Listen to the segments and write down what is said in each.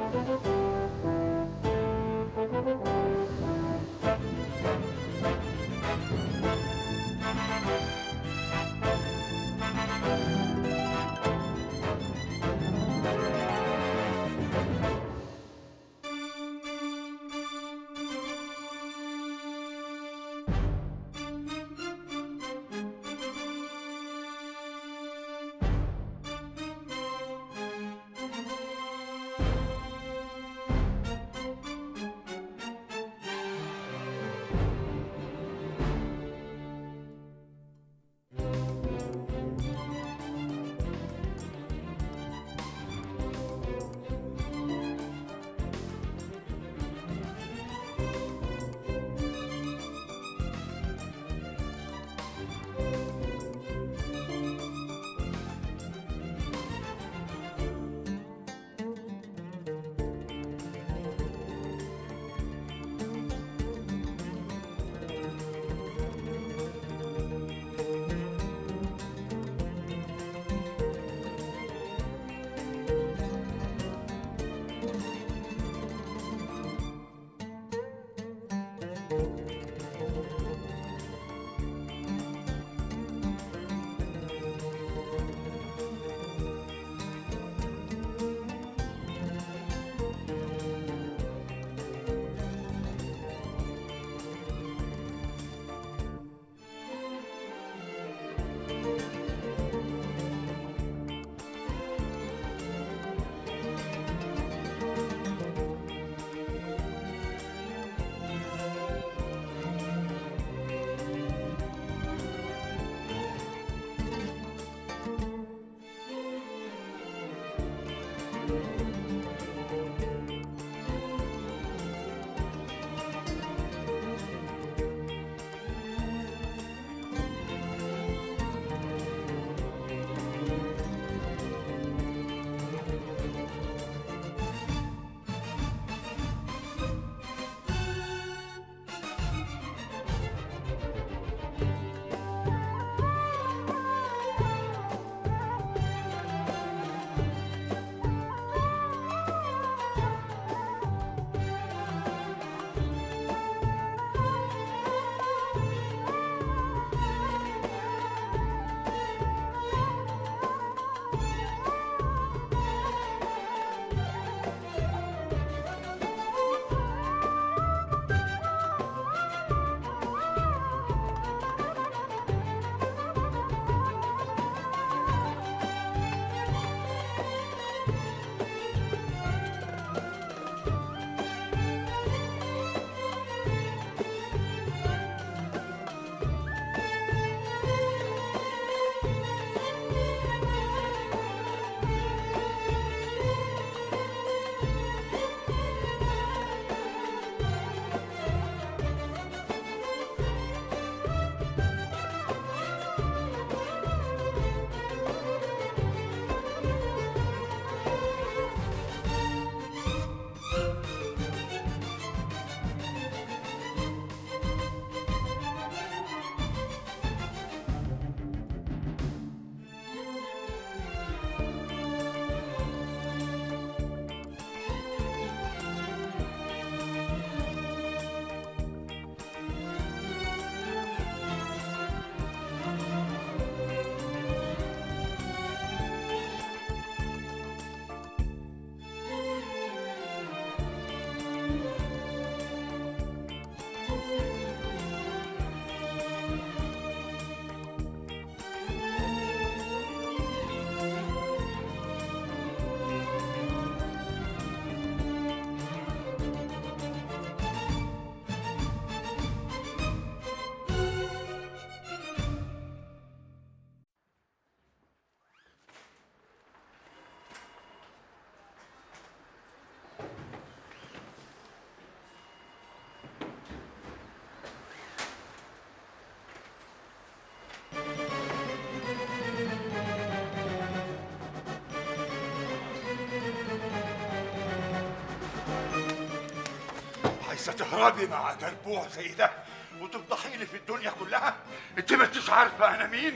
عايزة تهربي مع جربوع زي ده وتفضحي لي في الدنيا كلها؟ انت ما انتش عارفة أنا مين؟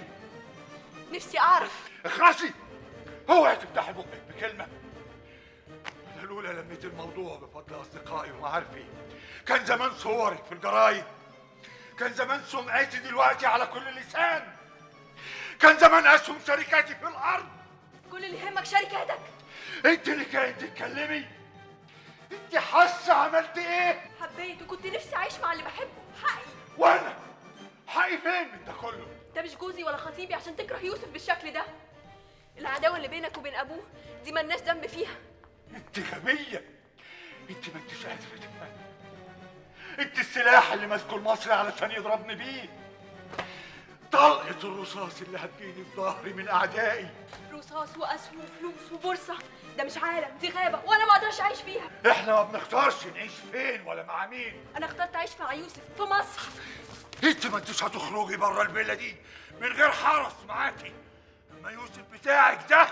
نفسي أعرف. اخرسي! اوعي تفتحي بقك بكلمة. أنا لولا لما انتهت الموضوع بفضل اصدقائي ومعارفي. كان زمان صورك في الجرايد، كان زمان سمعتي دلوقتي على كل لسان، كان زمان اسهم شركاتي في الارض. كل اللي يهمك شركاتك. انت اللي كانت تتكلمي. انت حاسه عملت ايه؟ حبيت وكنت نفسي اعيش مع اللي بحبه. حقي. وانا حقي فين من ده كله؟ ده مش جوزي ولا خطيبي عشان تكره يوسف بالشكل ده. العداوه اللي بينك وبين ابوه دي ملناش ذنب فيها. انت غبيه، انت ما انتش قادره تفهمي. انت السلاح اللي ماسكه المصري علشان يضربني بيه، طلقه الرصاص اللي هتجيني في ظهري من اعدائي. رصاص واسهم وفلوس وبورصه، ده مش عالم، دي غابه وانا ما اقدرش اعيش فيها. احنا ما بنختارش نعيش فين ولا مع مين. انا اخترت اعيش مع يوسف في مصر. انت ما انتش هتخرجي بره الفيلا دي من غير حرس معاكي. اما يوسف بتاعك ده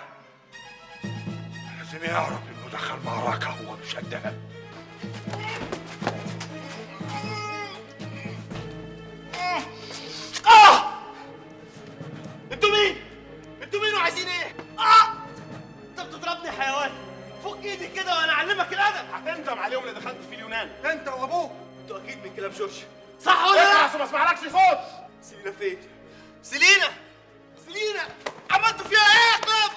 لازم يعرف انه دخل معركه هو مش قدها. انتوا مين؟ انتوا مين وعايزين ايه؟ انت بتضربني يا حيوان. فك ايدي كده وانا اعلمك الادب. هتندم عليهم اللي دخلت في اليونان انت وابوك. انتوا اكيد من كلاب جورج، صح ولا لا؟ عشان ما اسمعلكش صوت. سيلينا فين؟ سيلينا سيلينا عملتوا فيها ايه يا كلاب؟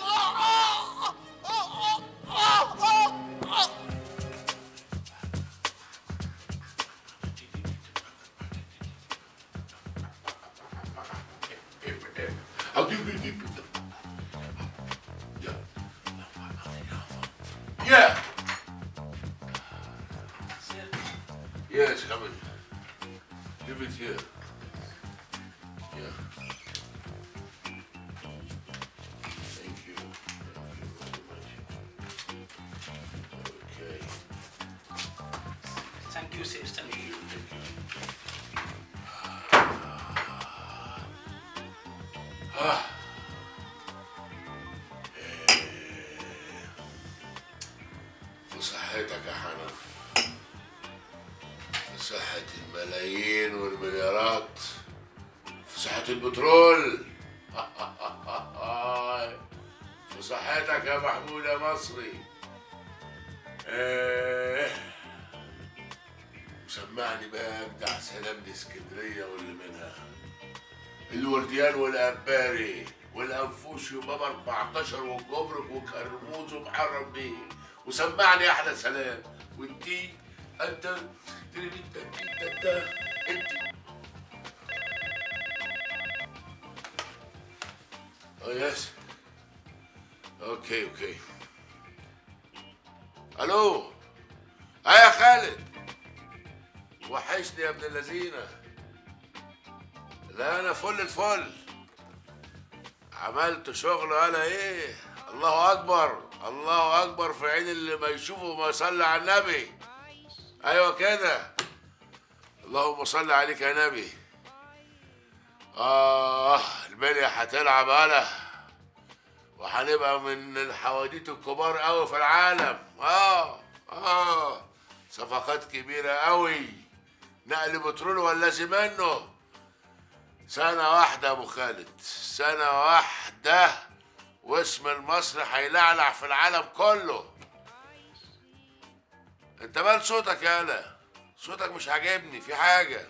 Yeah. Yes, come in. Leave it here. Yeah. Thank you. Thank you very much. Okay. Thank you, sir. Thank you. في صحتك يا حنف، في صحة الملايين والمليارات، في صحة البترول. في صحتك يا محمود يا مصري. وسمعني بقى اجدع سلام لاسكندرية واللي منها، الورديان والأباري والأنفوشي وبابا 14 والجمرك وكرموز ومحرم بيه، وسمعني أحلى سلام. وانتي أنت انت يس. اوكي الو. يا خالد، وحشني يا ابن اللذينه. لا انا فل الفل. عملت شغل انا ايه؟ الله اكبر الله اكبر في عين اللي ما يشوفه وما يصلي على النبي. ايوه كده. اللهم صل عليك يا نبي. المنيا هتلعب هلا، وهنبقى من الحواديت الكبار قوي في العالم. صفقات كبيره قوي، نقل بترول ولا منه. سنة واحدة يا أبو خالد، سنة واحدة واسم المصري هيلعلع في العالم كله. أنت مال صوتك يا هلا؟ صوتك مش عاجبني، في حاجة.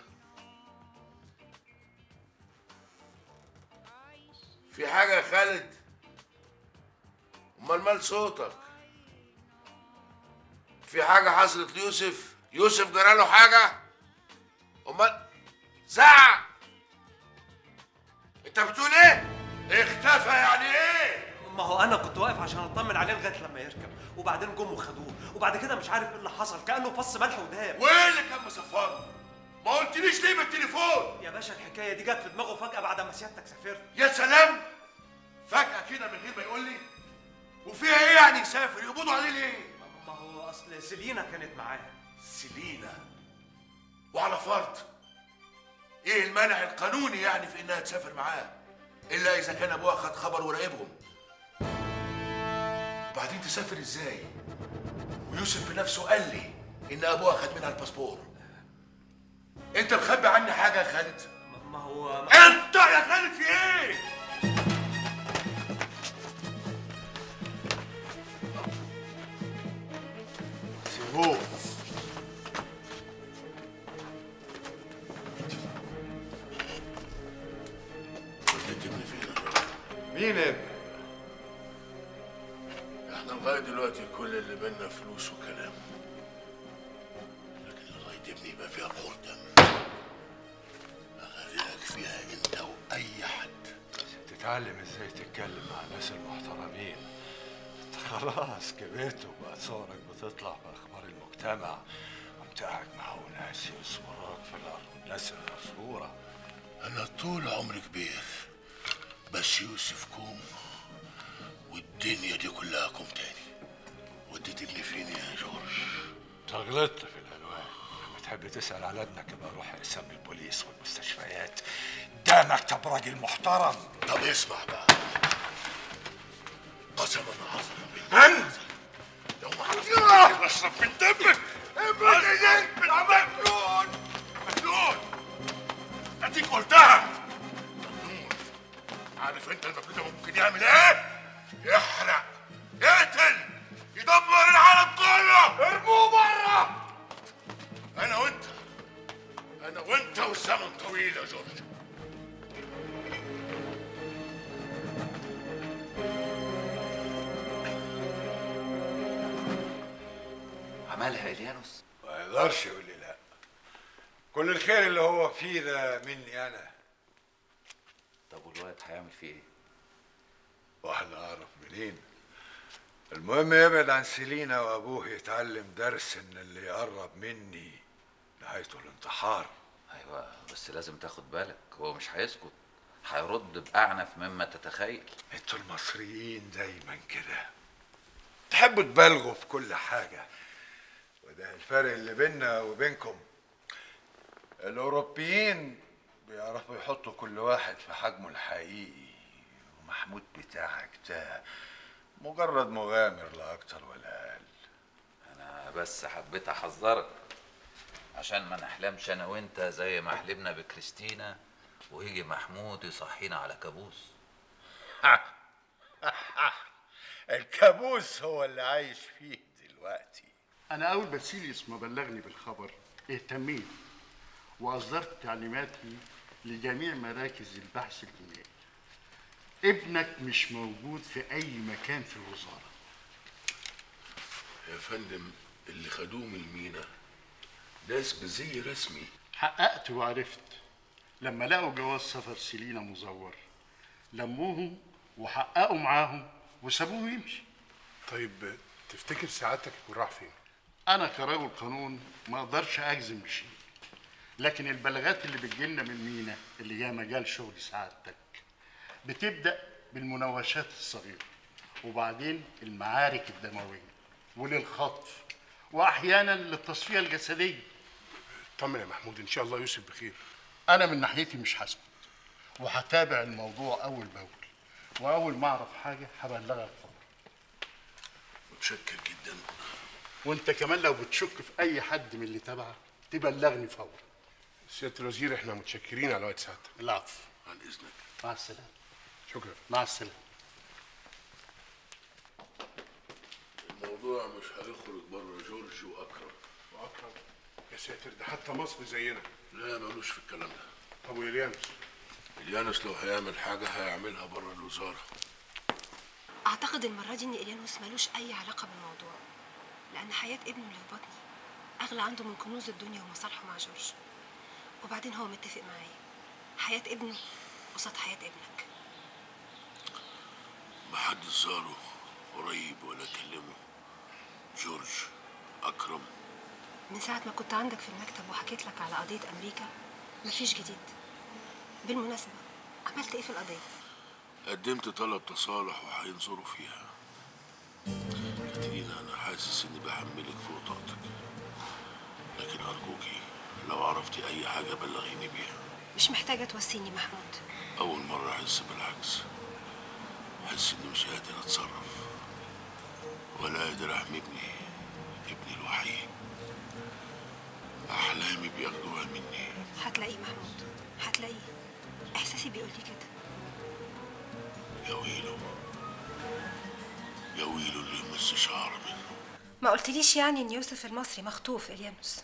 في حاجة يا خالد؟ أمال مال صوتك؟ في حاجة حصلت ليوسف؟ يوسف جراله حاجة؟ أمال زعق. انت بتقول ايه؟ اختفى يعني ايه؟ ما هو انا كنت واقف عشان اطمن عليه لغايه لما يركب، وبعدين جم وخدوه، وبعد كده مش عارف ايه اللي حصل، كانه فص ملح وداب. وايه اللي كان مصفره؟ ما قلتليش ليه بالتليفون؟ يا باشا الحكايه دي جت في دماغه فجاه بعد ما سيادتك سافرت. يا سلام، فجاه كده من غير ما يقول لي. وفيها ايه يعني يسافر؟ يقبضوا عليه ليه؟ ما هو اصل سيلينا كانت معاه. سيلينا؟ وعلى فرض ايه المانع القانوني يعني في انها تسافر معاه؟ الا اذا كان ابوها خد خبر وراقبهم. وبعدين تسافر ازاي؟ ويوسف بنفسه قال لي ان ابوها خد منها الباسبور. انت مخبي عني حاجه يا خالد؟ ما هو انت يا خالد في ايه؟ فوق. وديت ابني فين يا راجل؟ مين ابنك؟ احنا لغايه دلوقتي كل اللي بينا فلوس وكلام، لكن لغايه ابني يبقى فيها بحور دم اغرقك فيها انت واي حد. تتعلم ازاي تتكلم مع الناس المحترمين. انت خلاص كبرت وبقت صورك بتطلع في اخبار المجتمع، وانت قاعد مع ناس يصورك في الارض الناس المشهوره. انا طول عمري كبير، بس يوسف كوم والدنيا دي كلها كوم تاني. وديت ابني فين يا جورج؟ انت غلطت في الالوان. لما تحب تسال على ابنك يبقى روح اقسام البوليس والمستشفيات، ده مكتب راجل محترم. طب اسمع بقى، قسما عظما انت لو ما عرفتش اشرب من دمك ابنك ايديك مجنون مجنون. اديك قلتها مجنون. عارف انت المجنون ده ممكن يعمل ايه؟ يحرق، يقتل، يدمر العالم كله. ارموه بره. انا وانت والزمن طويل يا جورج. عملها إليانوس؟ ما يقدرش يقول لي لا. كل الخير اللي هو فيه ده مني انا. طب والواد هيعمل فيه ايه؟ واحنا اعرف منين؟ المهم يبعد عن سيلينا وابوه، يتعلم درس ان اللي يقرب مني نهايته الانتحار. ايوه بس لازم تاخد بالك، هو مش هيسكت، هيرد بأعنف مما تتخيل. انتوا المصريين دايما كده تحبوا تبالغوا في كل حاجة، وده الفرق اللي بيننا وبينكم. الأوروبيين بيعرفوا يحطوا كل واحد في حجمه الحقيقي، ومحمود بتاعك ده مجرد مغامر لا أكتر ولا أقل. انا بس حبيت احذرك عشان ما نحلمش انا وانت زي ما حلمنا بكريستينا ويجي محمود يصحينا على كابوس. الكابوس هو اللي عايش فيه دلوقتي. أنا أول باسيليوس ما بلغني بالخبر اهتميت وأصدرت تعليماتي لجميع مراكز البحث الجنائي. ابنك مش موجود في أي مكان في الوزارة. يا فندم اللي خدوه من المينا ناس بزي رسمي. حققت وعرفت لما لقوا جواز سفر سيلينا مزور، لموهم وحققوا معاهم وسابوه يمشي. طيب تفتكر سعادتك يكون راح فين؟ أنا كرجل قانون ما أقدرش أجزم بشيء، لكن البلاغات اللي بتجيلنا من مينا اللي هي مجال شغل سعادتك بتبدأ بالمناوشات الصغيرة، وبعدين المعارك الدموية وللخطف، وأحيانا للتصفية الجسدية. طمن يا محمود، ان شاء الله يوسف بخير. أنا من ناحيتي مش هسكت، وهتابع الموضوع أول بأول، وأول ما أعرف حاجة هبلغك فورا. متشكر جدا. وأنت كمان لو بتشك في أي حد من اللي تبعك تبلغني فورا. سيادة الوزير احنا متشكرين على وقت سعادتك. العفو. عن اذنك. مع السلامة. شكرا. مع السلامة. الموضوع مش هيخرج بره جورج واكرم. واكرم؟ يا ساتر، ده حتى مصر زينا. لا ملوش في الكلام ده. طب وإليانوس؟ إليانوس لو هيعمل حاجة هيعملها بره الوزارة. أعتقد المرة دي إن إليانوس ملوش أي علاقة بالموضوع، لأن حياة ابنه اللي في بطني أغلى عنده من كنوز الدنيا ومصالحه مع جورج. وبعدين هو متفق معايا، حياة ابنه قصاد حياة ابنك. محدش زاره قريب ولا كلمه. جورج، أكرم. من ساعة ما كنت عندك في المكتب وحكيت لك على قضية أمريكا مفيش جديد. بالمناسبة عملت إيه في القضية؟ قدمت طلب تصالح وهينظروا فيها. كاترينا أنا حاسس إني بحملك فوق طاقتك، لكن أرجوكي لو عرفتي أي حاجة بلغيني بيها. مش محتاجة توصيني محمود. أول مرة أحس بالعكس، أحس إني مش قادر أتصرف ولا قادر أحمي ابني الوحيد. أحلامي بياخدوها مني. هتلاقيه محمود، هتلاقيه. إحساسي بيقول لي كده. يا ويله، يا ويله اللي يمس شعر منه. ما قلتليش يعني ان يوسف المصري مخطوف اليانوس؟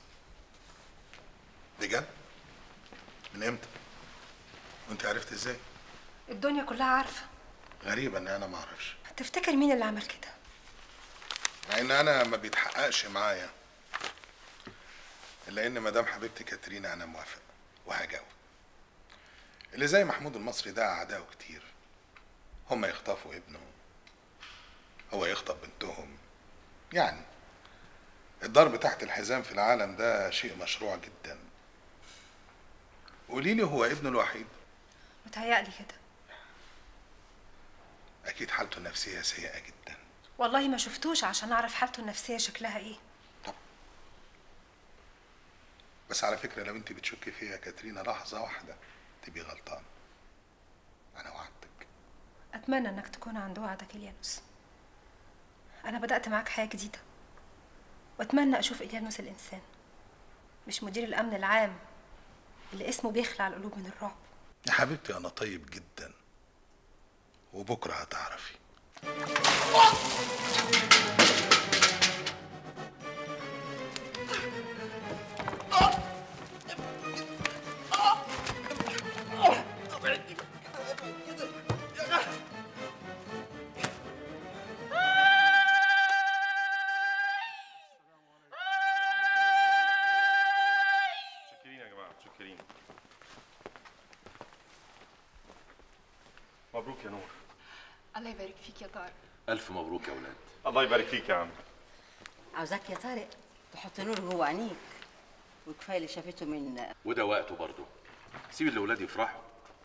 بجد؟ من امتى؟ وانت عرفت ازاي؟ الدنيا كلها عارفه. غريبة ان انا ما اعرفش، تفتكر مين اللي عمل كده؟ مع ان انا ما بيتحققش معايا، الا ان مدام حبيبتي كاترينا انا موافق وهجاوب. اللي زي محمود المصري ده اعدائه كتير، هما يخطفوا ابنه، هو يخطف بنتهم، يعني الضرب تحت الحزام في العالم ده شيء مشروع جدا. قولي لي، هو ابنه الوحيد؟ متهيألي كده. اكيد حالته النفسية سيئة جدا. والله ما شفتوش عشان اعرف حالته النفسية شكلها ايه. طب بس على فكرة، لو انت بتشكي فيها كاترينا لحظة واحدة تبقي غلطان. انا وعدتك. اتمنى انك تكون عند وعدك اليانوس. انا بدأت معاك حياة جديدة، واتمنى اشوف اليانوس الانسان، مش مدير الامن العام اللي اسمه بيخلع القلوب من الرعب. يا حبيبتي انا طيب جدا، وبكرة هتعرفي. مبروك يا نور. الله يبارك فيك يا طارق. ألف مبروك يا ولاد. الله يبارك فيك يا عم. عاوزاك يا طارق تحط نور جوه عينيك، وكفايه اللي شافته من وده وقته برضه. سيب الأولاد يفرحوا.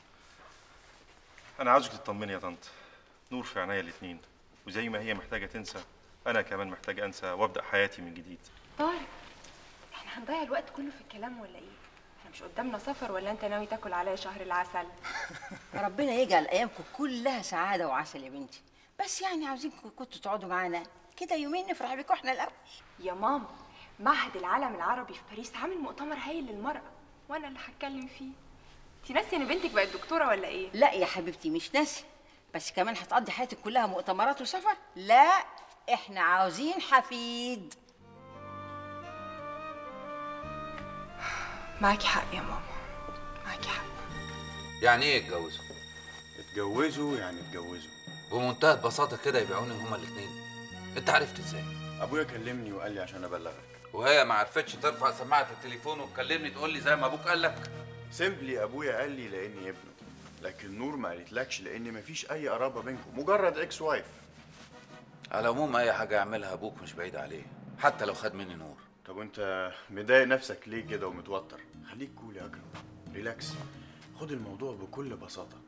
انا عاوزك تطمني يا طنط. نور في عينيا الاتنين، وزي ما هي محتاجه تنسى انا كمان محتاج انسى وابدا حياتي من جديد. طارق، احنا هنضيع الوقت كله في الكلام ولا ايه؟ احنا مش قدامنا سفر، ولا انت ناوي تاكل عليا شهر العسل؟ ربنا يجعل ايامكم كلها سعاده وعسل يا بنتي، بس يعني عاوزينكم كنتوا تقعدوا معانا كده يومين نفرح بيكم احنا الاول. يا ماما، معهد العالم العربي في باريس عامل مؤتمر هايل للمرأة، وانا اللي هتكلم فيه. انتي ناسيه ان بنتك بقت دكتوره ولا ايه؟ لا يا حبيبتي مش ناسي، بس كمان هتقضي حياتك كلها مؤتمرات وسفر؟ لا، احنا عاوزين حفيد. معاكي حق يا ماما، معاكي حق. يعني ايه اتجوزوا؟ اتجوزوا يعني اتجوزوا بمنتهى البساطة كده يبيعوني هما الاتنين. انت عرفت ازاي؟ ابويا كلمني وقال لي عشان ابلغك. وهي ما عرفتش ترفع سماعة التليفون وتكلمني تقول لي زي ما ابوك قال لك؟ سيمبلي ابويا قال لي لاني ابنه، لكن نور ما قالتلكش لان مفيش اي قرابه بينكم، مجرد اكس وايف. على العموم اي حاجة يعملها ابوك مش بعيد عليه، حتى لو خد مني نور. طب وانت مضايق نفسك ليه كده ومتوتر؟ خليك كول يا اكرم، ريلاكس، خد الموضوع بكل بساطه.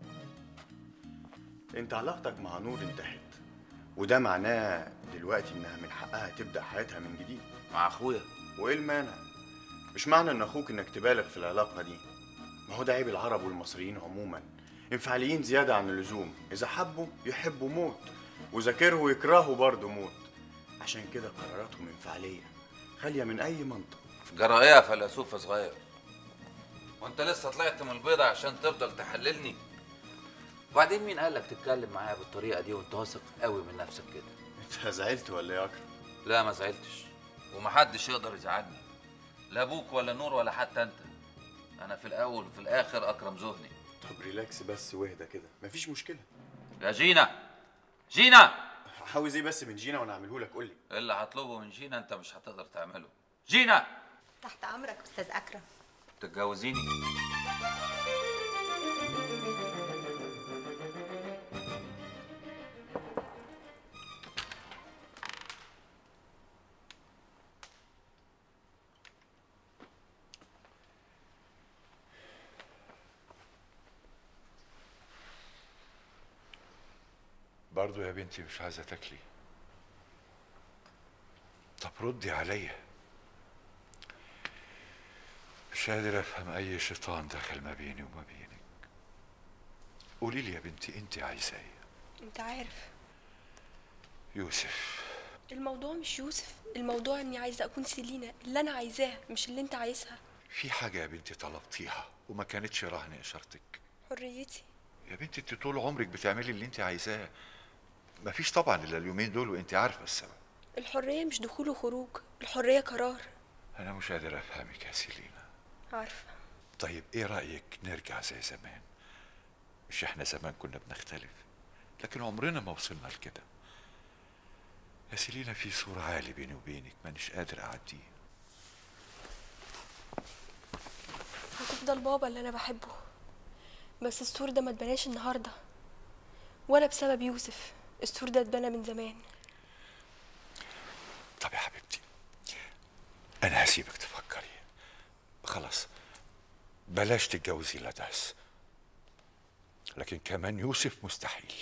انت علاقتك مع نور انتهت، وده معناه دلوقتي انها من حقها تبدا حياتها من جديد مع اخويا. وايه المانع؟ مش معنى ان اخوك انك تبالغ في العلاقه دي، ما هو ده عيب العرب والمصريين عموما، انفعاليين زياده عن اللزوم، اذا حبوا يحبوا موت، واذا كرهوا يكرهوا برضه موت. عشان كده قراراتهم انفعاليه خاليه من اي منطق. جرى ايه يا فيلسوف صغير؟ وانت لسه طلعت من البيضة عشان تفضل تحللني؟ وبعدين مين قالك تتكلم معايا بالطريقة دي وانت واثق قوي من نفسك كده؟ انت زعلت ولا ايه يا اكرم؟ لا ما زعلتش، ومحدش يقدر يزعلني، لا ابوك ولا نور ولا حتى انت. انا في الاول وفي الاخر اكرم زهني. طب ريلاكس بس واهدى كده، مفيش مشكله. يا جينا، جينا، عاوز ايه بس من جينا وانا اعمله لك؟ قول لي. اللي هطلبه من جينا انت مش هتقدر تعمله. جينا، تحت امرك استاذ اكرم. تتجوزيني؟ برضو يا بنتي مش عايزة تاكلي؟ طب ردي عليا. مش قادر افهم اي شيطان دخل ما بيني وما بينك. قولي لي يا بنتي انت عايزة ايه؟ انت عارف يوسف. الموضوع مش يوسف، الموضوع اني عايزة اكون سيلينا اللي انا عايزاها مش اللي انت عايزها. في حاجة يا بنتي طلبتيها وما كانتش رهن اشارتك. حريتي يا بنتي انت طول عمرك بتعملي اللي انت عايزاه، مفيش طبعا الا اليومين دول وانت عارفة السبب. الحرية مش دخول وخروج، الحرية قرار. أنا مش قادر أفهمك يا سيلينا. عارفة. طيب إيه رأيك نرجع زي زمان؟ مش إحنا زمان كنا بنختلف، لكن عمرنا ما وصلنا لكده. يا سيلينا في سور عالي بيني وبينك مانيش قادر أعديه. هتفضل بابا اللي أنا بحبه، بس السور ده ما اتبناش النهاردة ولا بسبب يوسف، السور ده اتبنى من زمان. طب يا حبيبتي أنا هسيبك تفكري، خلاص بلاش تتجوزي لداس، لكن كمان يوسف مستحيل.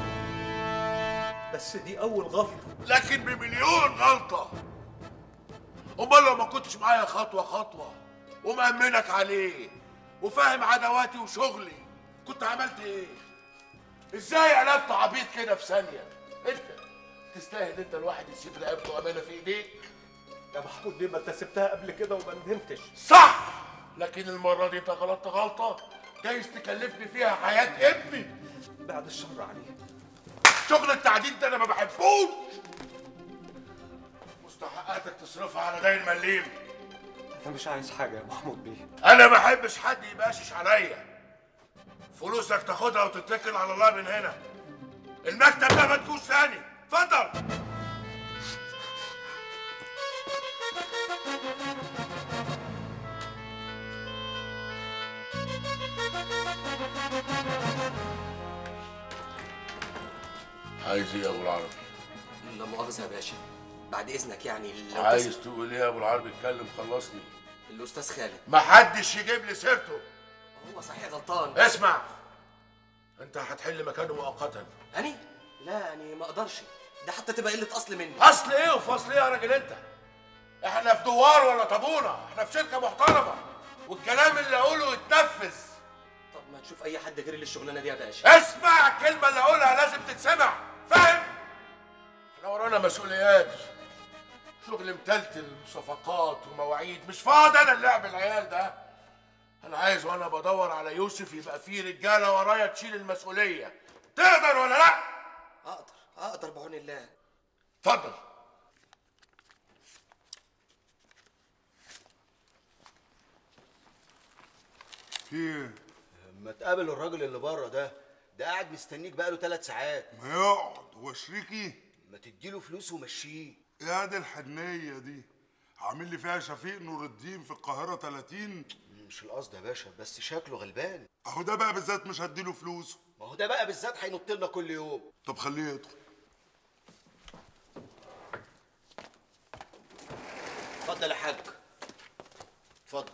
بس دي أول غلطة. لكن بمليون غلطة. أمال لو ما كنتش معايا خطوة خطوة ومأمنك عليه وفاهم عدواتي وشغلي كنت عملت إيه؟ إزاي قلبت عبيط كده في ثانية؟ أنت تستاهل أنت الواحد يسيب رقبته أمانة في إيديك؟ يا محمود ليه ما انت سبتها قبل كده وما ندمتش؟ صح، لكن المرة دي أنت غلطت غلطة جايز تكلفني فيها حياة ابني. بعد الشر عليه. شغل التعديل ده أنا ما بحبوش. مستحقاتك تصرفها على داين مليم. أنا مش عايز حاجة يا محمود بيه. أنا ما بحبش حد يباشش عليا. فلوسك تاخدها وتتكل على الله من هنا. المكتب ده ما تجوش ثاني، اتفضل. عايز ايه يا ابو العربي؟ لا مؤاخذة يا باشا، بعد إذنك يعني لو عايز تقول ايه يا ابو العربي؟ اتكلم خلصني. الأستاذ خالد. محدش يجيب لي سيرته. هو صحيح غلطان. اسمع، انت هتحل مكانه مؤقتا. أني؟ لا يعني ما أقدرش، ده حتى تبقى قلة أصل مني. أصل إيه وفصل إيه يا راجل أنت؟ إحنا في دوار ولا طابونة؟ إحنا في شركة محترمة والكلام اللي أقوله يتنفذ. طب ما تشوف أي حد غير اللي الشغلانة دي يا باشا. اسمع الكلمة اللي أقولها لازم تتسمع، فاهم؟ إحنا ورانا مسؤوليات، شغل متلتل وصفقات ومواعيد، مش فاضي أنا اللعب العيال ده. أنا عايز وأنا بدور على يوسف يبقى في رجالة ورايا تشيل المسؤولية. تقدر ولا لأ؟ أقدر بعون الله. اتفضل. في ايه؟ ما تقابل الراجل اللي بره ده قاعد مستنيك بقاله 3 ساعات. ما يقعد، هو شريكي؟ ما تديله فلوس ومشيه. ايه دي الحنية دي؟ عامل لي فيها شفيق نور الدين في القاهرة 30؟ مش القصد يا باشا، بس شكله غلبان. اهو ده بقى بالذات مش هديله فلوسه. ما هو ده بقى بالذات هينط لنا كل يوم. طب خليه يدخل. اتفضل يا حاج. اتفضل.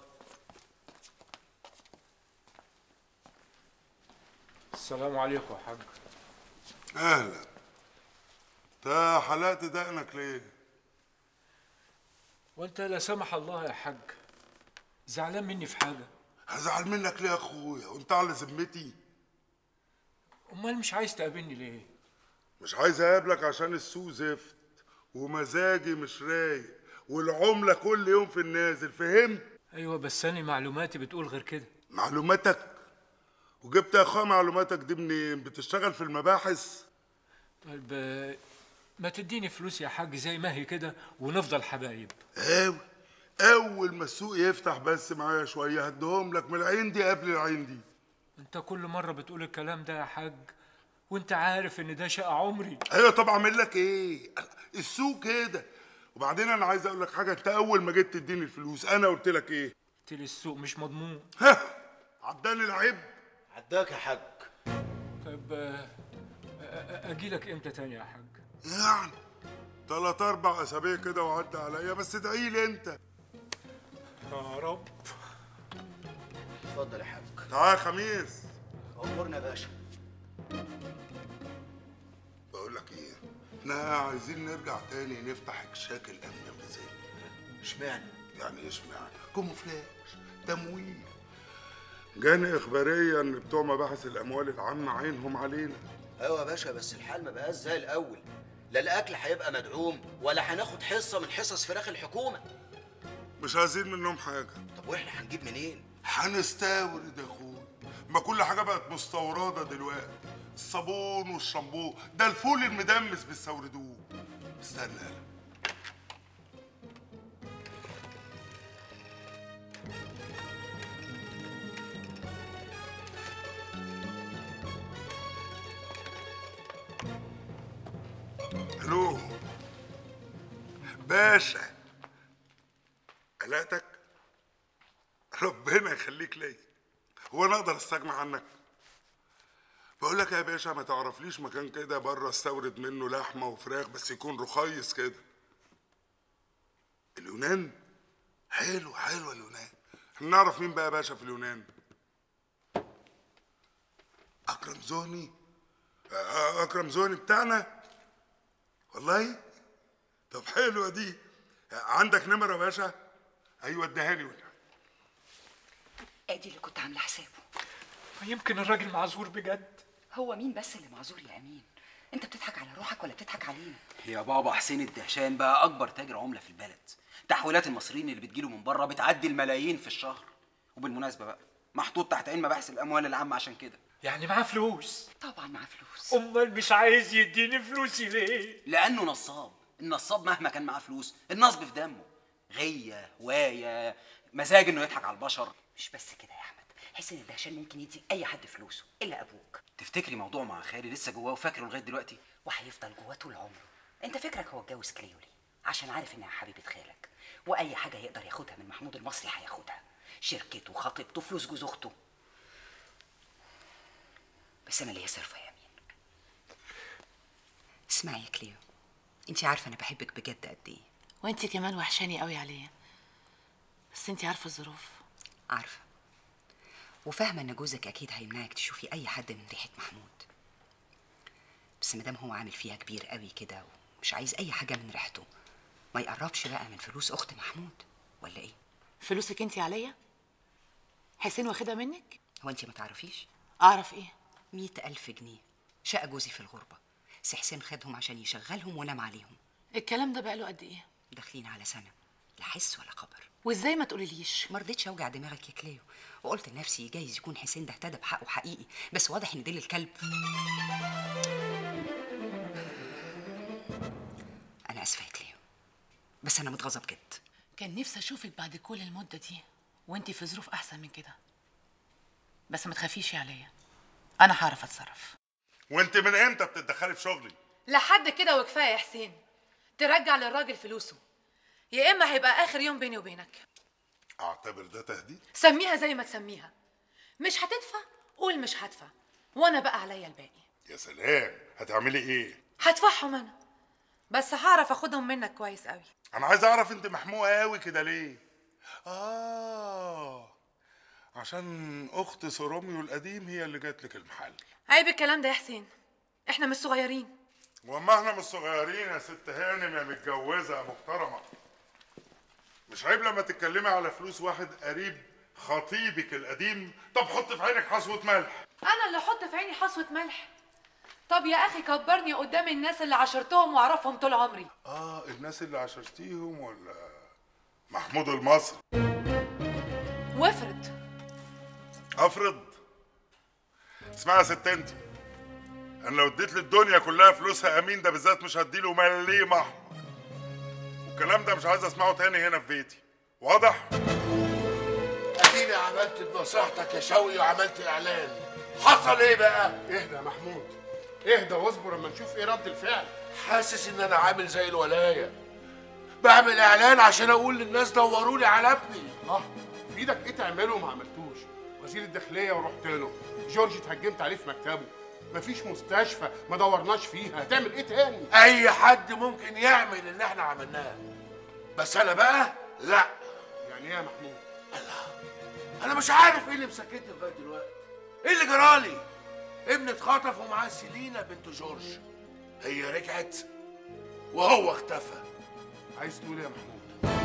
السلام عليكم يا حاج. اهلا. انت حلقت دقنك ليه؟ وانت لا سمح الله يا حاج زعلان مني في حاجه؟ هزعل منك ليه يا اخويا وانت على ذمتي؟ امال مش عايز تقابلني ليه؟ مش عايز اقابلك عشان السوق زفت ومزاجي مش رايق والعمله كل يوم في النازل، فهمت؟ ايوه بس انا معلوماتي بتقول غير كده. معلوماتك؟ وجبت يا اخويا معلوماتك دي منين؟ بتشتغل في المباحث؟ طيب ما تديني فلوس يا حاج زي ما هي كده ونفضل حبايب. اول ما السوق يفتح بس معايا شويه هديهم لك من العين دي قبل العين دي. انت كل مره بتقول الكلام ده يا حاج وانت عارف ان ده شقة عمري. ايوه طب اعمل لك ايه؟ السوق كده. وبعدين انا عايز اقول لك حاجه، انت اول ما جيت تديني الفلوس انا قلت لك ايه؟ قلت لي السوق مش مضمون. عداني العيب. عداك يا حاج. طيب اجي لك امتى تاني يا حاج؟ يعني 3 4 اسابيع كده وعدى عليا، بس ادعي لي انت. يا رب. اتفضل يا حاج. تعال يا خميس. امورنا يا باشا. بقول لك ايه؟ احنا عايزين نرجع تاني نفتح اكشاك الامن الغذائي. اشمعنى؟ يعني ايه اشمعنى؟ كوموفلاج، تمويل. جاني اخباريه ان بتوع مباحث الاموال العامه عينهم علينا. ايوه يا باشا بس الحال ما بقاش زي الاول، لا الاكل هيبقى مدعوم ولا هناخد حصه من حصص فراخ الحكومه. مش عايزين منهم حاجه. طب واحنا هنجيب منين؟ هنستورد يا اخويا. ما كل حاجه بقت مستورده دلوقتي، الصابون والشامبو، ده الفول المدمس بيستوردوه. استنى يالا، باشا قلقتك؟ ربنا يخليك ليا. هو انا اقدر استغنى عنك؟ بقول لك يا باشا ما تعرفليش مكان كده بره استورد منه لحمه وفراخ بس يكون رخيص كده. اليونان؟ حلو حلو اليونان. احنا نعرف مين بقى يا باشا في اليونان؟ اكرم زوني. اكرم زوني بتاعنا والله. طب حلوه دي. عندك نمره يا باشا؟ ايوه اديهاني ولا ادي اللي كنت عامله حسابه. يمكن الراجل معذور بجد. هو مين بس اللي معذور يا امين؟ انت بتضحك على روحك ولا بتضحك علينا؟ يا بابا حسين الدهشان بقى اكبر تاجر عمله في البلد. تحويلات المصريين اللي بتجيله من بره بتعدي الملايين في الشهر. وبالمناسبه بقى محطوط تحت عين مباحث الاموال العامه عشان كده. يعني معاه فلوس؟ طبعا معاه فلوس. امال مش عايز يديني فلوسي ليه؟ لانه نصاب. النصاب مهما كان معاه فلوس النصب في دمه. غيه هوايه مزاج انه يضحك على البشر. مش بس كده يا احمد، حسين الدهشان ممكن يدي اي حد فلوسه الا ابوك. تفتكري موضوع مع خالي لسه جواه وفاكره لغايه دلوقتي؟ وهيفضل جواه طول عمره. انت فكرك هو اتجوز كليو ليه؟ عشان عارف انها حبيبه خالك، واي حاجه يقدر ياخدها من محمود المصري هياخدها. شركته، خطيبته، فلوس جوز اخته. بس انا ليا صرفه يا امين. اسمعي يا كليو، انت عارفه انا بحبك بجد قد ايه. وانت كمان وحشاني قوي عليا، بس انت عارفه الظروف. عارفه وفاهمه ان جوزك اكيد هيمنعك تشوفي اي حد من ريحه محمود، بس مادام هو عامل فيها كبير قوي كده ومش عايز اي حاجه من ريحته، ما يقربش بقى من فلوس اخت محمود ولا ايه؟ فلوسك انت عليا؟ حسين واخدها منك؟ هو انت ما تعرفيش؟ اعرف ايه؟ 100,000 جنيه شقه جوزي في الغربه، سي حسين خدهم عشان يشغلهم ونام عليهم. الكلام ده بقاله قد ايه؟ داخلين على سنه، لا حس ولا خبر. وازاي ما تقوليليش؟ ما رضيتش اوجع دماغك يا كليو، وقلت لنفسي جايز يكون حسين ده اهتدى بحقه حقيقي، بس واضح ان ديل الكلب. انا اسفه يا كليو، بس انا متغاظه بجد. كان نفسي اشوفك بعد كل المده دي وانت في ظروف احسن من كده، بس ما تخافيش عليا، انا هعرف اتصرف. وانت من امتى بتتدخلي في شغلي؟ لحد كده وكفايه يا حسين. ترجع للراجل فلوسه، يا اما هيبقى اخر يوم بيني وبينك. اعتبر ده تهديد؟ سميها زي ما تسميها. مش هتدفع قول مش هدفع، وانا بقى عليا الباقي. يا سلام، هتعملي ايه؟ هدفعهم انا، بس هعرف اخدهم منك كويس قوي. انا عايز اعرف انت محموقه قوي كده ليه؟ عشان اخت سروميو القديم هي اللي جات لك المحل. عيب الكلام ده يا حسين، احنا مش صغيرين. وما احنا مش صغيرين يا ست هانم يا متجوزه يا محترمه. مش عيب لما تتكلمي على فلوس واحد قريب خطيبك القديم؟ طب حط في عينك حصوه ملح. انا اللي احط في عيني حصوه ملح؟ طب يا اخي كبرني قدام الناس اللي عاشرتهم واعرفهم طول عمري. الناس اللي عاشرتيهم ولا محمود المصري؟ وافرض. افرض؟ اسمعي يا ست انت، انا لو اديت للدنيا كلها فلوسها امين ده بالذات مش هديله مليم احمر، والكلام ده مش عايز اسمعه تاني هنا في بيتي. واضح؟ اديني عملت بنصيحتك يا شوقي وعملت اعلان. حصل ايه بقى؟ اهدى يا محمود، اهدى واصبر اما نشوف ايه رد الفعل. حاسس ان انا عامل زي الولايه، بعمل اعلان عشان اقول للناس دوروا لي على ابني. في ايدك ايه تعمله وما عملتوش؟ وزير الداخليه ورحت له، جورج اتهجمت عليه في مكتبه، مفيش مستشفى ما دورناش فيها، هتعمل ايه تاني؟ اي حد ممكن يعمل اللي احنا عملناه، بس انا بقى لا. يعني ايه يا محمود؟ انا مش عارف ايه اللي مسكتني لغايه دلوقتي. ايه اللي جرالي؟ ابني اتخطف ومعاه سيلينا بنت جورج، هي رجعت وهو اختفى. عايز تقول ايه يا محمود؟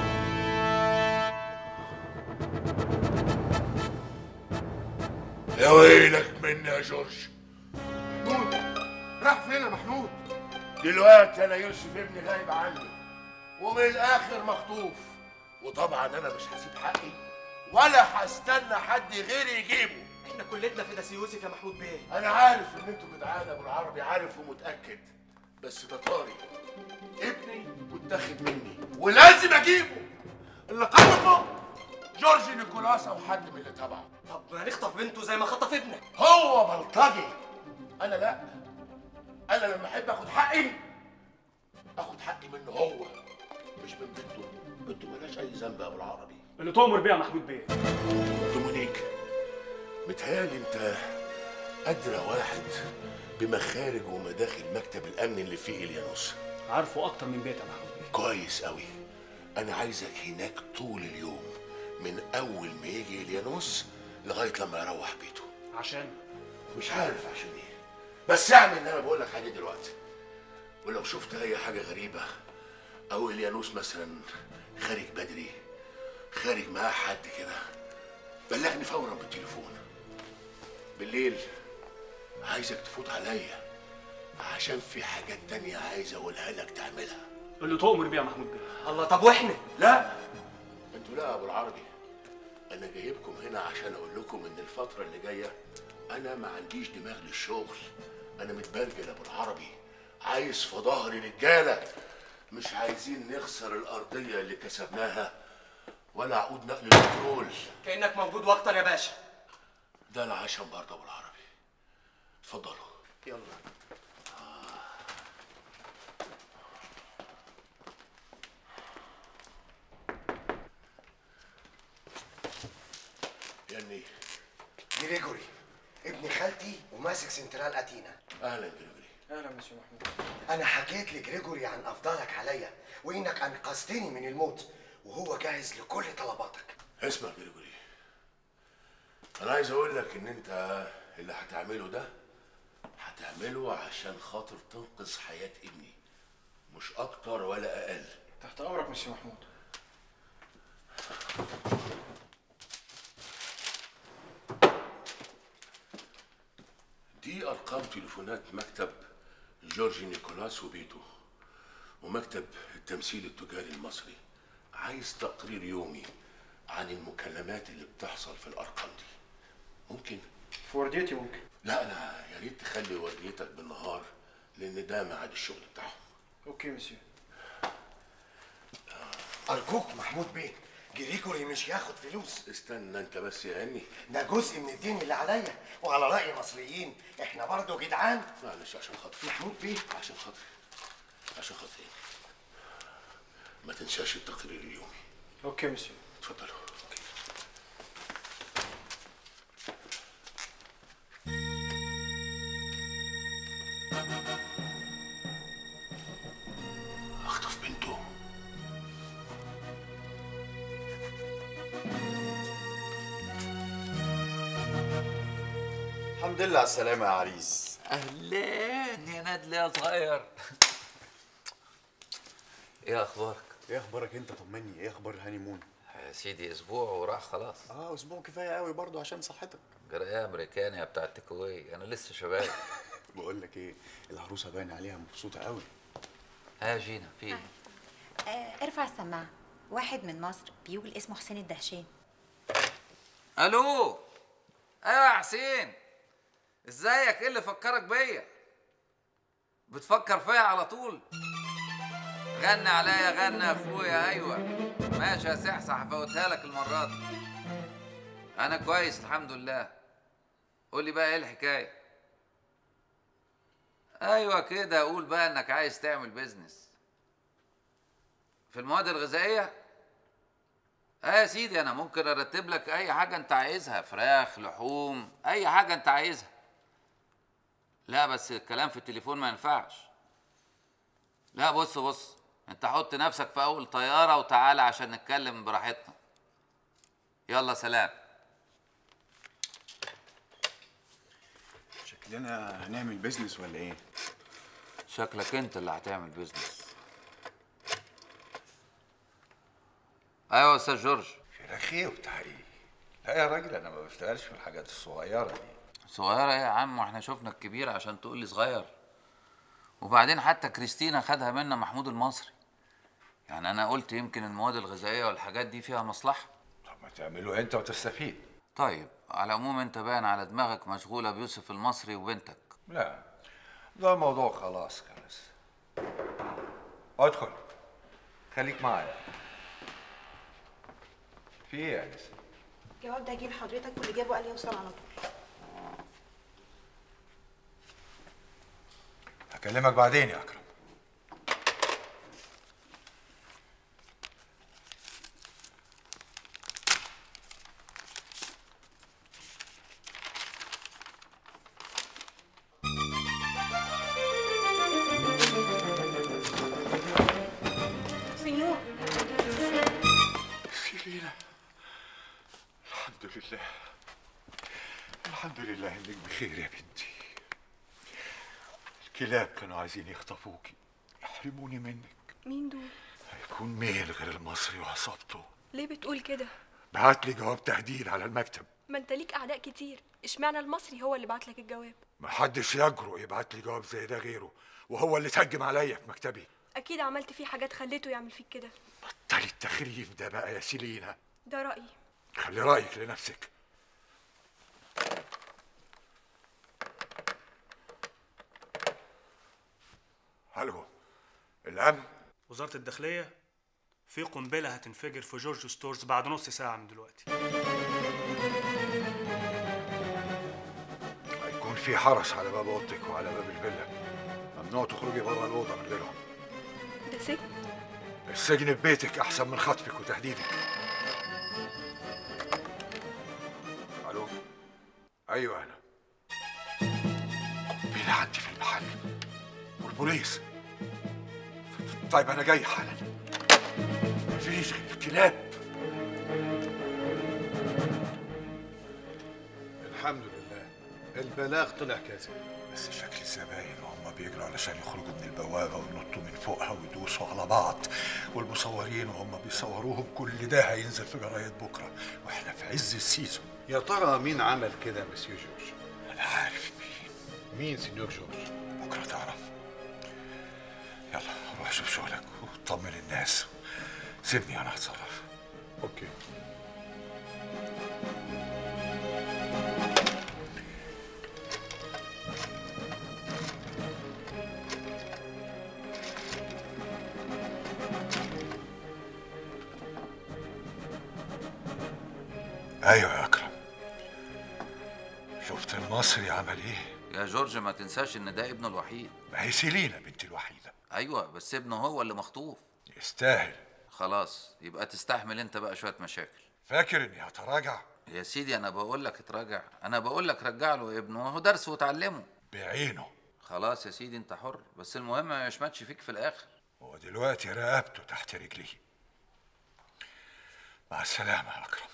يا ويلك مني يا جورج. محمود راح فين يا محمود؟ دلوقتي انا يوسف ابني غايب عني ومن الاخر مخطوف، وطبعا انا مش هسيب حقي ولا هستنى حد غيري يجيبه. احنا كلنا في ناس يوسف يا محمود بيه. انا عارف ان انتوا جدعان ابو العربي، عارف ومتاكد، بس ده طاري ابني واتاخد مني ولازم اجيبه. اللي خطفه جورج نيكولاس او حد من اللي تبعه. طب ما هنخطف بنته زي ما خطف ابنك. هو بلطجي، انا لا. انا لما احب اخد حقي اخد حقي منه هو، مش من بنته. بنته مالهاش اي ذنب يا ابو العربي. اللي تؤمر بيه يا محمود بيه. دومينيك، متهيألي انت ادرى واحد بمخارج ومداخل مكتب الامن اللي فيه اليانوس. عارفه اكتر من بيت يا محمود بيه. كويس قوي. انا عايزك هناك طول اليوم، من اول ما يجي اليانوس لغايه لما يروح بيته. عشان مش عارف عشان ايه، بس اعمل اللي انا بقول لك عليه دلوقتي. ولو شفت اي حاجه غريبه او اليانوس مثلا خارج بدري، خارج معاه حد كده، بلغني فورا بالتليفون. بالليل عايزك تفوت عليا عشان في حاجات تانية عايز اقولها لك تعملها. اللي تؤمر بيه يا محمود بيه. الله، طب واحنا؟ لا انتوا لا يا ابو العربي، انا جايبكم هنا عشان اقول لكم ان الفتره اللي جايه انا ما عنديش دماغ للشغل. انا متبرجل يا ابو العربي، عايز في ظهري رجاله. مش عايزين نخسر الارضيه اللي كسبناها ولا عقود نقل البترول. كانك موجود واكتر يا باشا. ده العشم برضه ابو العربي. اتفضلوا. يلا. يعني جريجوري ابن خالتي وماسك سنترال اتينا. اهلا جريجوري. اهلا مسيو محمود. انا حكيت لجريجوري عن افضالك عليا وانك انقذتني من الموت، وهو جاهز لكل طلباتك. اسمع جريجوري، انا عايز اقول لك ان انت اللي هتعمله ده هتعمله عشان خاطر تنقذ حياه ابني، مش اكتر ولا اقل. تحت امرك مسيو محمود. دي ارقام تليفونات مكتب جورج نيكولاس وبيته ومكتب التمثيل التجاري المصري. عايز تقرير يومي عن المكالمات اللي بتحصل في الارقام دي. ممكن؟ في ورديتي ممكن. لا انا يا ريت تخلي ورديتك بالنهار لان ده ميعاد الشغل بتاعهم. اوكي مسيو. ارجوك محمود بيه، جريجوري مش ياخد فلوس. استنى انت بس يا هاني، ده جزء من الدين اللي عليا، وعلى راي مصريين احنا برضه جدعان. معلش عشان خاطري محمود بيه. عشان خاطري ما تنساش التقرير اليومي. اوكي مسيو. اتفضلوا. اخطف بنته. الحمد لله على السلامة يا عريس. اهلا يا نادل يا صغير. ايه اخبارك؟ ايه اخبارك انت؟ طمني، ايه اخبار الهانيمون؟ يا سيدي اسبوع وراح خلاص. اسبوع كفايه قوي برضه عشان صحتك. جرأة امريكاني بتاع التيك اواي، انا لسه شباب. بقول لك ايه، العروسه باين عليها مبسوطه قوي. يا جينا في ايه؟ ارفع السماعه. واحد من مصر بيقول اسمه حسين الدهشان. الو. ايوه يا حسين، ازيك؟ ايه اللي فكرك بيا؟ بتفكر فيا على طول؟ غني عليا، غني يا اخويا. ايوه ماشي يا سحسح، هفوتها لك المره دي. انا كويس الحمد لله. قول لي بقى ايه الحكايه؟ ايوه كده، قول بقى انك عايز تعمل بيزنس في المواد الغذائيه. يا سيدي انا ممكن ارتب لك اي حاجه انت عايزها، فراخ، لحوم، اي حاجه انت عايزها. لا بس الكلام في التليفون ما ينفعش. لا بص انت حط نفسك في اول طياره وتعالى عشان نتكلم براحتنا. يلا سلام. شكلنا هنعمل بيزنس ولا ايه؟ شكلك انت اللي هتعمل بيزنس. ايوه يا استاذ جورج. فراخيه وتحريق. لا يا راجل انا ما بشتغلش في الحاجات الصغيره دي. صغيره ايه يا عم؟ واحنا شفنا الكبيره عشان تقول لي صغير؟ وبعدين حتى كريستينا خدها منا محمود المصري. يعني انا قلت يمكن المواد الغذائيه والحاجات دي فيها مصلحه. طب ما تعمله انت وتستفيد. طيب على العموم انت باين على دماغك مشغوله بيوسف المصري وبنتك. لا ده موضوع خلاص خلص. ادخل خليك معايا. في ايه يا انسه؟ الجواب ده جه لحضرتك واللي جابه قال لي يوصل على طول. هكلمك بعدين يا اكرم. سلينا، الحمد لله، الحمد لله انك بخير يا بنتي. الكلاب كانوا عايزين يخطفوكي، يحرموني منك. مين دول؟ هيكون مين غير المصري وعصابته؟ ليه بتقول كده؟ بعت لي جواب تهديد على المكتب. ما انت ليك اعداء كتير، اشمعنى المصري هو اللي بعت لك الجواب؟ محدش يجرؤ يبعت لي جواب زي ده غيره، وهو اللي تهجم عليا في مكتبي. اكيد عملت فيه حاجات خليته يعمل فيك كده. بطلي التخريف ده بقى يا سيلينا. ده رأيي. خلي رأيك لنفسك. الو، الامن؟ وزارة الداخلية، في قنبلة هتنفجر في جورج ستورز بعد نص ساعة من دلوقتي. هيكون في حرس على باب اوضتك وعلى باب الفيلا، ممنوع تخرجي بره الأوضة من غيرهم. ده سجن؟ السجن في بيتك أحسن من خطفك وتهديدك. الو، ايوه انا. مين عندي في المحل؟ والبوليس؟ طيب انا جاي حالا. مفيش غير الكلاب. الحمد لله البلاغ طلع كاذب. بس شكل الزباين وهم بيجروا علشان يخرجوا من البوابه وينطوا من فوقها ويدوسوا على بعض، والمصورين وهم بيصوروهم كل ده هينزل في جرايد بكره واحنا في عز السيزون. يا ترى مين عمل كده يا مسيو جورج؟ انا عارف مين. مين سينيور جورج؟ بكره تعرف. يلا روح شوف شغلك وطمن الناس، سيبني انا هتصرف. اوكي. ايوه يا اكرم، شفت المصري عمل ايه؟ يا جورج ما تنساش ان ده ابنه الوحيد. ما هي سيلينا بنتي الوحيده. ايوه بس ابنه هو اللي مخطوف. يستاهل. خلاص يبقى تستحمل انت بقى شويه مشاكل. فاكر اني هتراجع؟ يا سيدي انا بقول لك اتراجع، انا بقول لك رجع له ابنه، هو درس وتعلمه بعينه. خلاص يا سيدي انت حر، بس المهم ما يشمتش فيك في الاخر. هو دلوقتي رقبته تحت رجليه. مع السلامه يا اكرم.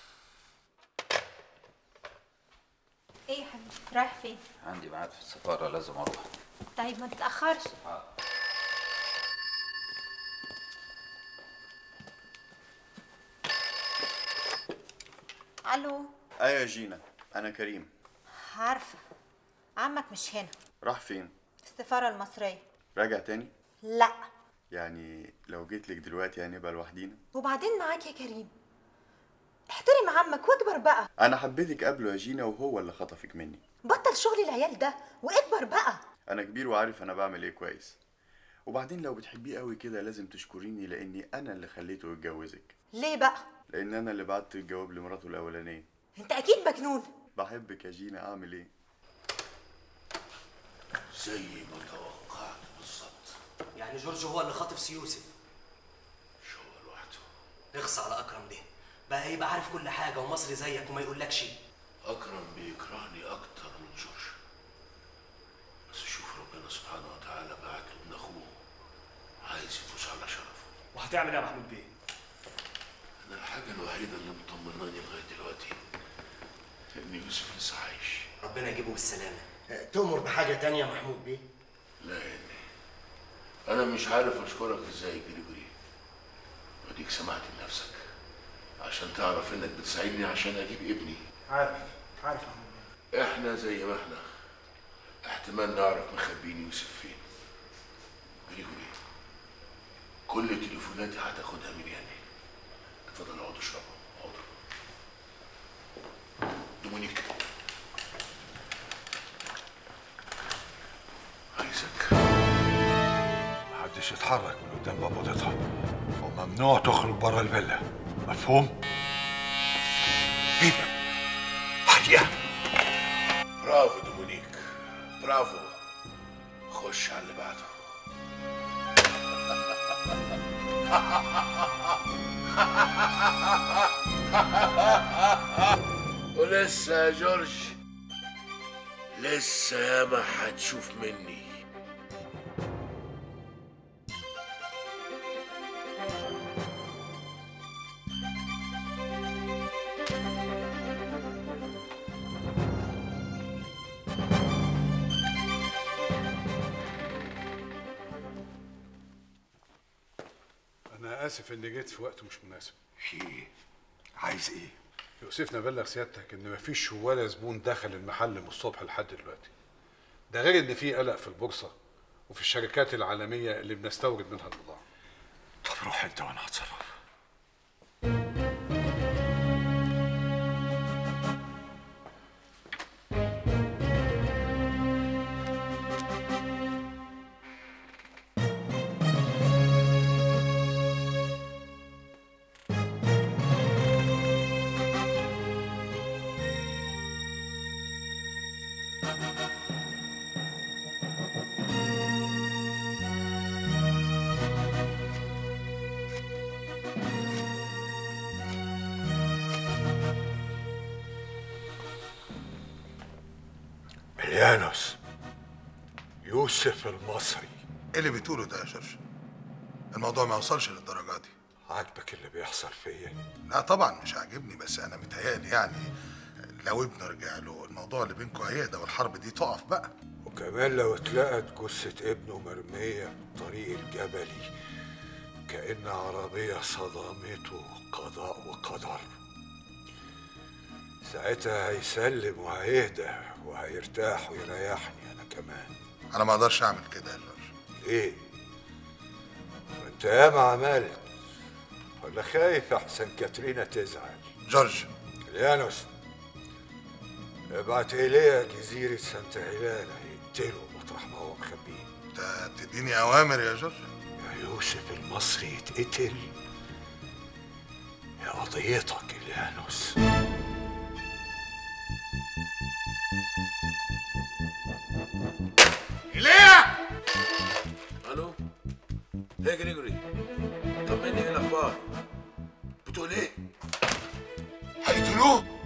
ايه يا حبيبي رايح فين؟ عندي ميعاد في السفاره لازم اروح. طيب ما تتأخرش. الو. ايوه يا جينا، انا كريم. عارفه عمك مش هنا، راح فين؟ في السفاره المصريه. راجع تاني؟ لا. يعني لو جيت لك دلوقتي هنبقى لوحدينا؟ وبعدين معاك يا كريم، احترم عمك واكبر بقى. انا حبيتك قبله يا جينا وهو اللي خطفك مني. بطل شغل العيال ده واكبر بقى. انا كبير وعارف انا بعمل ايه كويس. وبعدين لو بتحبيه قوي كده لازم تشكريني لاني انا اللي خليته يتجوزك. ليه بقى؟ لان انا اللي بعت الجواب لمراته الاولانيه. انت اكيد مجنون. بحبك يا جينا، اعمل ايه؟ زي ما توقعت بالظبط. يعني جورج هو اللي خاطف سيوسف؟ مش هو لوحده. اخص على اكرم ده، بقى يبقى عارف كل حاجه ومصري زيك وما يقولكش. اكرم بيكرهني اكتر من جورج، بس شوف ربنا سبحانه وتعالى بعت له ابن اخوه عايز يفوز على شرفه. وهتعمل ايه يا محمود بيه؟ انا الحاجه الوحيده اللي مطمناني لغايه دلوقتي ان يوسف لسه عايش. ربنا يجيبه بالسلامه. تؤمر بحاجه تانية يا محمود بيه؟ لا يا ابني، انا مش عارف اشكرك ازاي جريجوري. وديك سمعت لنفسك عشان تعرف انك بتساعدني عشان اجيب ابني. عارف يا محمود. احنا زي ما احنا احتمال نعرف مخبين يوسف فين. جريجوري، كل تليفوناتي هتاخدها من يعني. اتفضل اقعد اشرب. اقعد. دومينيك، عايزك. محدش يتحرك من قدام باب اوضتها، وممنوع تخرج بره الفيلا، مفهوم؟ ايه ده؟ حياه. برافو دومينيك، برافو. خش على اللي بعده. ولسه يا جورج، لسه ياما هتشوف مني. اسف اني جيت في وقت مش مناسب. في ايه؟ عايز ايه؟ يوسفنا بلغ سيادتك ان مفيش ولا زبون دخل المحل من الصبح لحد دلوقتي. ده غير ان في قلق في البورصه وفي الشركات العالميه اللي بنستورد منها البضاعه. طب روح انت وانا هتصرف. يانوس، يوسف المصري. ايه اللي بتقوله ده يا جورج؟ الموضوع ما وصلش للدرجه دي. عاجبك اللي بيحصل فيا؟ لا طبعا مش عاجبني، بس انا متهيألي يعني لو ابنه رجع له الموضوع اللي بينكم هيهدى والحرب دي تقف بقى. وكمان لو اتلقت جثة ابنه مرمية في طريق الجبلي كأن عربية صدمته قضاء وقدر، ساعتها هيسلم وهيهدى وهيرتاح ويريحني انا كمان. انا ما اقدرش اعمل كده يا جورج. ايه؟ وانت ياما عملت، ولا خايف احسن كاترينا تزعل؟ جورج. يانوس، ابعت ايليا جزيرة سانتا هيلانا يقتله مطرح ما هو مخبيه. انت بتديني اوامر يا جورج؟ يا يوسف المصري يتقتل يا قضيتك اليانوس. ايليا! الو؟ ايه جريجوري؟ طمني ايه الاخبار؟ بتقول ايه؟ هيقتلوه؟